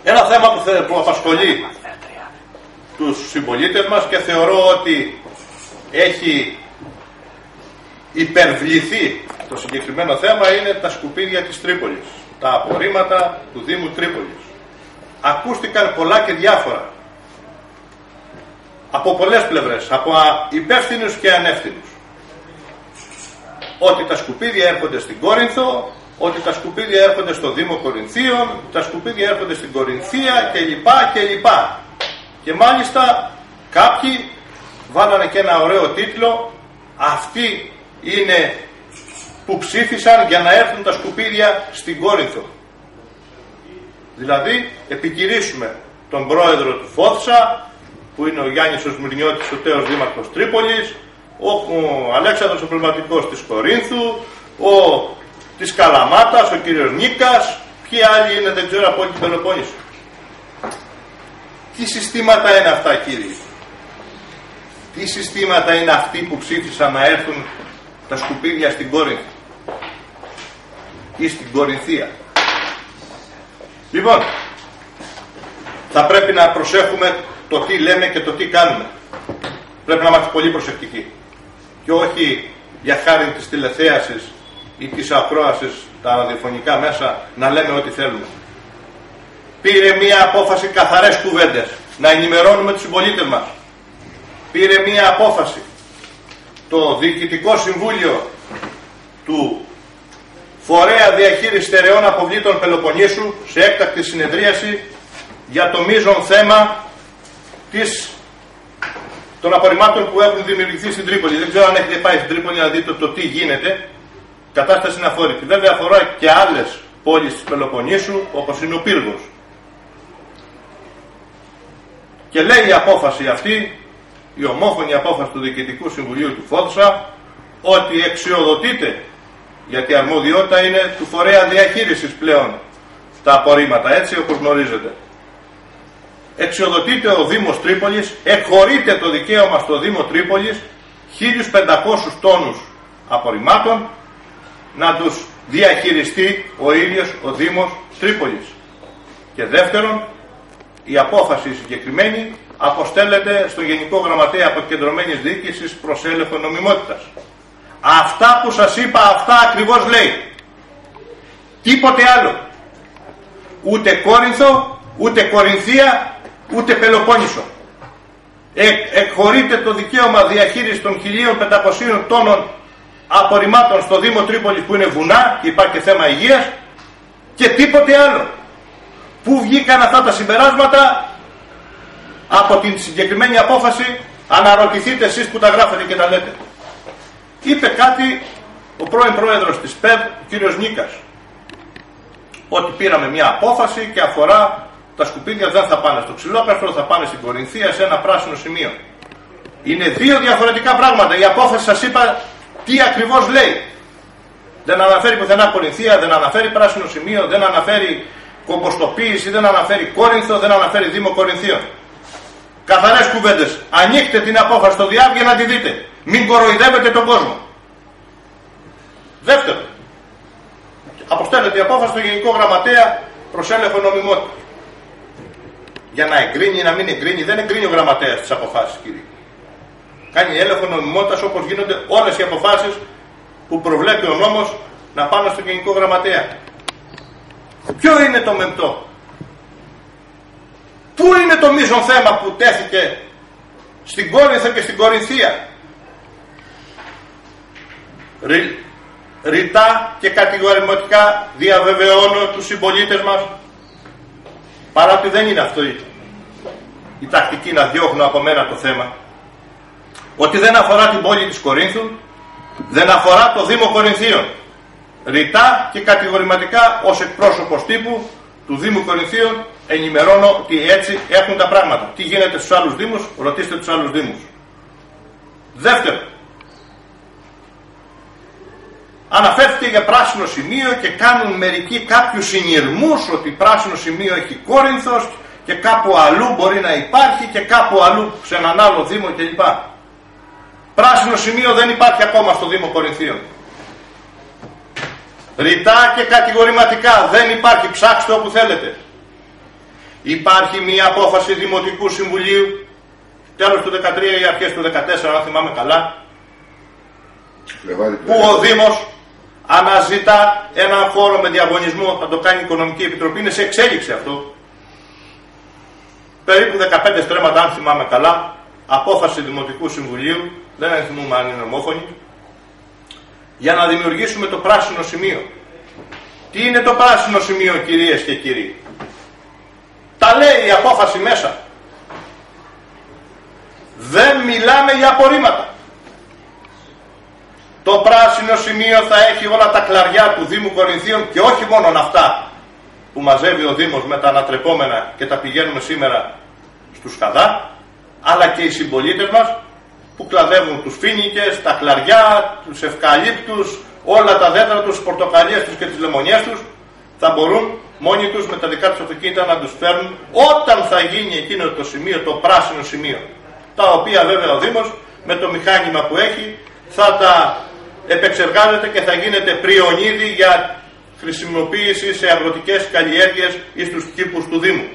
Ένα θέμα που απασχολεί τους συμπολίτες μας και θεωρώ ότι έχει υπερβληθεί το συγκεκριμένο θέμα είναι τα σκουπίδια της Τρίπολης, τα απορρίμματα του Δήμου Τρίπολης. Ακούστηκαν πολλά και διάφορα από πολλές πλευρές, από υπεύθυνους και ανεύθυνους, ότι τα σκουπίδια έρχονται στην Κόρινθο, ότι τα σκουπίδια έρχονται στο Δήμο Κορινθίων, τα σκουπίδια έρχονται στην Κορινθία κλπ. Και μάλιστα κάποιοι βάλανε και ένα ωραίο τίτλο, αυτοί είναι που ψήφισαν για να έρθουν τα σκουπίδια στην Κόρινθο. Δηλαδή επικηρύσουμε τον πρόεδρο του Φόθσα, που είναι ο Γιάννης ο Σμυρνιώτης, ο τέος δήμαρχος Τρίπολης, ο Αλέξανδρος ο Πνευματικός της Κορίνθου, της Καλαμάτας, ο κύριος Νίκας, ποιοι άλλοι είναι, δεν ξέρω, από όλη την Πελοπόννησο. Τι συστήματα είναι αυτά, κύριοι? Τι συστήματα είναι αυτοί που ψήφισαν να έρθουν τα σκουπίδια στην Κόρινθο ή στην Κορινθία? Λοιπόν, θα πρέπει να προσέχουμε το τι λέμε και το τι κάνουμε. Πρέπει να είμαστε πολύ προσεκτικοί και όχι για χάρη της τηλεθέασης ή της ακρόασης τα ραδιοφωνικά μέσα να λέμε ό,τι θέλουμε. Πήρε μία απόφαση, καθαρές κουβέντες, να ενημερώνουμε τους συμπολίτες μας. Πήρε μία απόφαση το Διοικητικό Συμβούλιο του Φορέα Διαχείρισης Στερεών Αποβλήτων Πελοποννήσου σε έκτακτη συνεδρίαση για το μείζον θέμα των απορριμμάτων που έχουν δημιουργηθεί στην Τρίπολη. Δεν ξέρω αν έχετε πάει στην Τρίπολη να δείτε το τι γίνεται. Η κατάσταση είναι αφόρητη. Βέβαια αφορά και άλλες πόλεις της Πελοποννήσου, όπως είναι ο Πύργος. Και λέει η απόφαση αυτή, η ομόφωνη απόφαση του Διοικητικού Συμβουλίου του Φόντσα, ότι εξιοδοτείται, γιατί η αρμοδιότητα είναι του Φορέα Διαχείρισης πλέον τα απορρίμματα, έτσι όπως γνωρίζετε. Εξιοδοτείται ο Δήμος Τρίπολης, εκχωρείται το δικαίωμα στο Δήμο Τρίπολης 1.500 τόνους απορριμμάτων να τους διαχειριστεί ο ίδιος ο Δήμος Τρίπολης. Και δεύτερον, η απόφαση συγκεκριμένη αποστέλλεται στο Γενικό Γραμματέα Αποκεντρωμένης Διοίκησης προς έλεγχο νομιμότητας. Αυτά που σας είπα, αυτά ακριβώς λέει. Τίποτε άλλο. Ούτε Κόρινθο, ούτε Κορινθία, ούτε Πελοπόννησο. Εκχωρείται το δικαίωμα διαχείρισης των 1.500 τόνων απορριμμάτων στο Δήμο Τρίπολης, που είναι βουνά και υπάρχει και θέμα υγείας, και τίποτε άλλο. Πού βγήκαν αυτά τα συμπεράσματα από την συγκεκριμένη απόφαση? Αναρωτηθείτε εσείς που τα γράφετε και τα λέτε. Είπε κάτι ο πρώην πρόεδρος της ΠΕΔ, ο κύριος Νίκας, ότι πήραμε μια απόφαση και αφορά τα σκουπίδια, δεν θα πάνε στο Ξυλόπερθρο, θα πάνε στην Κορινθία, σε ένα πράσινο σημείο. Είναι δύο διαφορετικά πράγματα. Η απόφαση, σας είπα τι ακριβώς λέει. Δεν αναφέρει πουθενά Κορινθία, δεν αναφέρει πράσινο σημείο, δεν αναφέρει κομποστοποίηση, δεν αναφέρει Κόρινθο, δεν αναφέρει Δήμο Κορινθίων. Καθαρές κουβέντες. Ανοίχτε την απόφαση στο διάβγε να τη δείτε. Μην κοροϊδεύετε τον κόσμο. Δεύτερο, αποστέλλεται η απόφαση στο Γενικό Γραμματέα προς έλεγχο νομιμότητας. Για να εγκρίνει ή να μην εγκρίνει, δεν εγκρίνει ο γραμματέας τις αποφάσεις, κύριε. Κάνει έλεγχο νομιμότητας όπως γίνονται όλες οι αποφάσεις που προβλέπει ο νόμος να πάνε στο Γενικό Γραμματέα. Ποιο είναι το μεμπτό? Πού είναι το μείζον θέμα που τέθηκε στην Κόρινθο και στην Κορινθία? Ρητά και κατηγορηματικά διαβεβαιώνω τους συμπολίτες μας, παρά ότι δεν είναι αυτό η τακτική να διώχνω από μένα το θέμα, ότι δεν αφορά την πόλη της Κορίνθου, δεν αφορά το Δήμο Κορινθίων. Ρητά και κατηγορηματικά ως εκπρόσωπος τύπου του Δήμου Κορινθίων ενημερώνω ότι έτσι έχουν τα πράγματα. Τι γίνεται στους άλλους Δήμους, ρωτήστε τους άλλους Δήμους. Δεύτερο, αναφέρθηκε για πράσινο σημείο και κάνουν μερικοί κάποιους συνειρμούς ότι πράσινο σημείο έχει Κόρινθος και κάπου αλλού μπορεί να υπάρχει και κάπου αλλού σε έναν άλλο Δήμο κλπ. Πράσινο σημείο δεν υπάρχει ακόμα στο Δήμο Κορινθίων. Ρητά και κατηγορηματικά δεν υπάρχει, ψάξτε όπου θέλετε. Υπάρχει μία απόφαση Δημοτικού Συμβουλίου, τέλος του 2013 ή αρχές του 2014, αν θυμάμαι καλά, που ο Δήμος αναζητά έναν χώρο με διαγωνισμό, θα το κάνει η Οικονομική Επιτροπή, είναι σε εξέλιξη αυτό. Περίπου 15 στρέμματα, αν θυμάμαι καλά, απόφαση Δημοτικού Συμβουλίου, δεν θυμούμε αν είναι ομόφωνη, για να δημιουργήσουμε το πράσινο σημείο. Τι είναι το πράσινο σημείο, κυρίες και κύριοι? Τα λέει η απόφαση μέσα. Δεν μιλάμε για απορρίμματα. Το πράσινο σημείο θα έχει όλα τα κλαριά του Δήμου Κορινθίων και όχι μόνο αυτά που μαζεύει ο Δήμος με τα ανατρεπόμενα και τα πηγαίνουμε σήμερα στους Χαδά, αλλά και οι συμπολίτες μας που κλαδεύουν τους φοίνικες, τα κλαριά, τους ευκαλύπτους, όλα τα δέντρα τους, τις πορτοκαλίες τους και τις λεμονιές τους, θα μπορούν μόνοι τους με τα δικά τους αυτοκίνητα να τους φέρουν όταν θα γίνει εκείνο το σημείο, το πράσινο σημείο. Τα οποία βέβαια ο Δήμος με το μηχάνημα που έχει θα τα επεξεργάζεται και θα γίνεται πριονίδι για χρησιμοποίηση σε αγροτικές καλλιέργειες ή στους κήπους του Δήμου.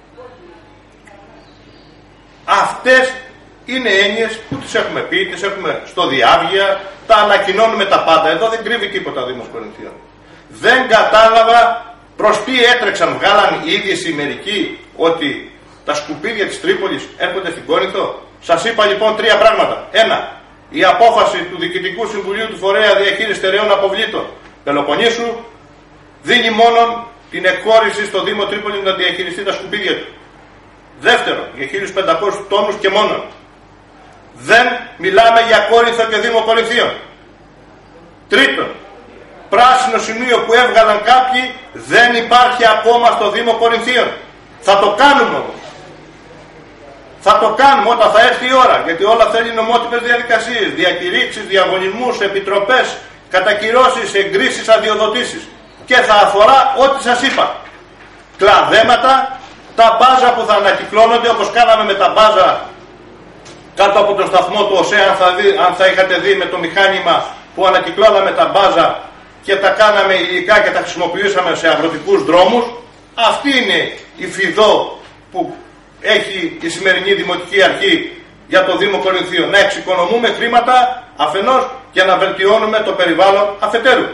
Αυτές είναι έννοιες που τις έχουμε πει, τις έχουμε στο διάβγεια, τα ανακοινώνουμε τα πάντα. Εδώ δεν κρύβει τίποτα ο Δήμος Κορινθίων. Δεν κατάλαβα προς τι έτρεξαν, βγάλαν είδηση μερικοί ότι τα σκουπίδια της Τρίπολης έρχονται στην Κόρινθο. Σας είπα λοιπόν τρία πράγματα. Ένα, η απόφαση του Διοικητικού Συμβουλίου του Φορέα Διαχείρισης Στερεών Αποβλήτων Πελοποννήσου δίνει μόνο την εκχώρηση στο Δήμο Τρίπολη να διαχειριστεί τα σκουπίδια του. Δεύτερο, για 1.500 τόνους και μόνο. Δεν μιλάμε για Κόρινθο και Δήμο Κορινθίων. Τρίτον, πράσινο σημείο που έβγαλαν κάποιοι δεν υπάρχει ακόμα στο Δήμο Κορινθίων. Θα το κάνουμε όμως. Θα το κάνουμε όταν θα έρθει η ώρα, γιατί όλα θέλει νομότυπες διαδικασίες, διακηρύξεις, διαγωνισμούς, επιτροπές, κατακυρώσεις, εγκρίσεις, αδειοδοτήσεις. Και θα αφορά ό,τι σας είπα. Κλαδέματα, τα μπάζα που θα ανακυκλώνονται, όπως κάναμε με τα μπάζα κάτω από τον σταθμό του ΟΣΕ, αν θα είχατε δει με το μηχάνημα που ανακυκλώναμε τα μπάζα και τα κάναμε υλικά και τα χρησιμοποιούσαμε σε αγροτικούς δρόμους. Αυτή είναι η φιδό που έχει η σημερινή Δημοτική Αρχή για το Δήμο Κορινθίων. Να εξοικονομούμε χρήματα αφενός και να βελτιώνουμε το περιβάλλον αφετέρου.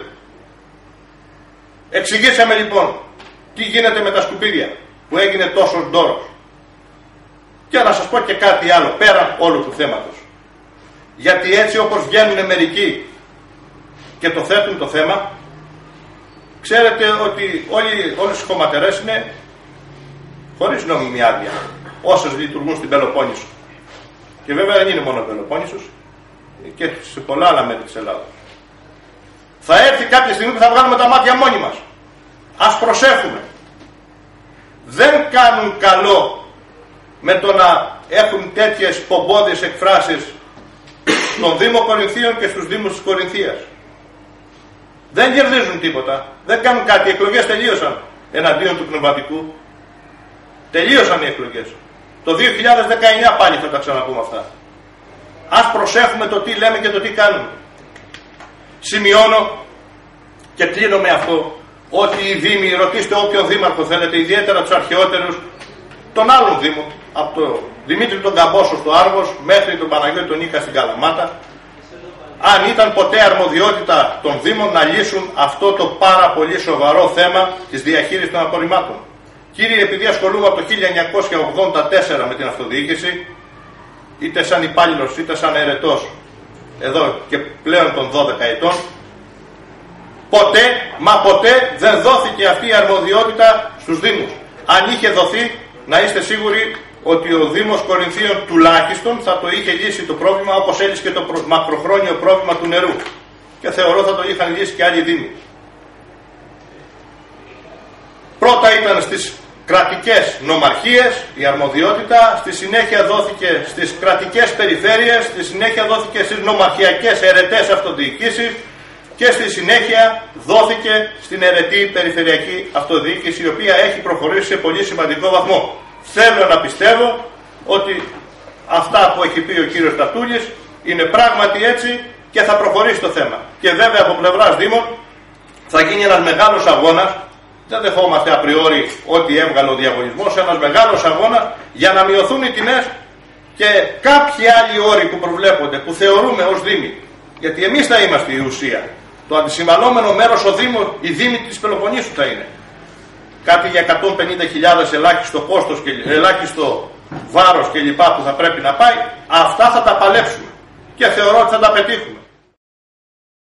Εξηγήσαμε λοιπόν τι γίνεται με τα σκουπίδια που έγινε τόσο ντόρος. Και να σας πω και κάτι άλλο πέραν όλου του θέματος. Γιατί έτσι όπως βγαίνουν μερικοί και το θέτουν το θέμα, ξέρετε ότι όλες οι χωματερές είναι χωρίς νόμιμη άδεια, όσες λειτουργούν στην Πελοπόννησο. Και βέβαια δεν είναι μόνο ο Πελοπόννησος, και σε πολλά άλλα μέρη της Ελλάδας. Θα έρθει κάποια στιγμή που θα βγάλουμε τα μάτια μόνοι μας. Ας προσέχουμε. Δεν κάνουν καλό με το να έχουν τέτοιες πομπώδεις εκφράσεις στον Δήμο Κορινθίων και στους Δήμους της Κορινθίας. Δεν κερδίζουν τίποτα. Δεν κάνουν κάτι. Οι εκλογές τελείωσαν εναντίον του πνευματικού. Τελείωσαν οι εκλογές. Το 2019 πάλι θα τα ξαναπούμε αυτά. Ας προσέχουμε το τι λέμε και το τι κάνουμε. Σημειώνω και κλείνω με αυτό ότι οι Δήμοι, ρωτήστε όποιον δήμαρχο θέλετε, ιδιαίτερα τους αρχαιότερους, των άλλων Δήμων, από τον Δημήτρη τον Καμπόσο στο Άργος μέχρι τον Παναγιώτη τον Νίκα στην Καλαμάτα, αν ήταν ποτέ αρμοδιότητα των Δήμων να λύσουν αυτό το πάρα πολύ σοβαρό θέμα της διαχείρισης των απορριμμάτων. Κύριοι, επειδή ασχολούμαι από το 1984 με την αυτοδιοίκηση, είτε σαν υπάλληλος είτε σαν ερετός, εδώ και πλέον των 12 ετών, ποτέ, μα ποτέ δεν δόθηκε αυτή η αρμοδιότητα στους Δήμους. Αν είχε δοθεί, να είστε σίγουροι ότι ο Δήμος Κορινθίων τουλάχιστον θα το είχε λύσει το πρόβλημα, όπως έλυσε και το μακροχρόνιο πρόβλημα του νερού. Και θεωρώ θα το είχαν λύσει και άλλοι Δήμοι. Πρώτα ήταν στις κρατικές νομαρχίες η αρμοδιότητα, στη συνέχεια δόθηκε στις κρατικές περιφέρειες, στη συνέχεια δόθηκε στις νομαρχιακές ερετές αυτοδιοικήσεις και στη συνέχεια δόθηκε στην ερετή περιφερειακή αυτοδιοίκηση, η οποία έχει προχωρήσει σε πολύ σημαντικό βαθμό. Θέλω να πιστεύω ότι αυτά που έχει πει ο κύριος Τατούλης είναι πράγματι έτσι και θα προχωρήσει το θέμα. Και βέβαια από πλευράς Δήμων θα γίνει ένας μεγάλος αγώνας. Δεν δεχόμαστε απριόρι ό,τι έβγαλε ο διαγωνισμός, ένας μεγάλος αγώνας για να μειωθούν οι τιμές και κάποιοι άλλοι όροι που προβλέπονται, που θεωρούμε ως Δήμοι. Γιατί εμείς θα είμαστε η ουσία. Το αντισυμβαλόμενο μέρος η Δήμη της Πελοποννήσου θα είναι. Κάτι για 150.000 ελάχιστο κόστος και ελάχιστο βάρος κλπ. Που θα πρέπει να πάει, αυτά θα τα παλέψουμε. Και θεωρώ ότι θα τα πετύχουμε.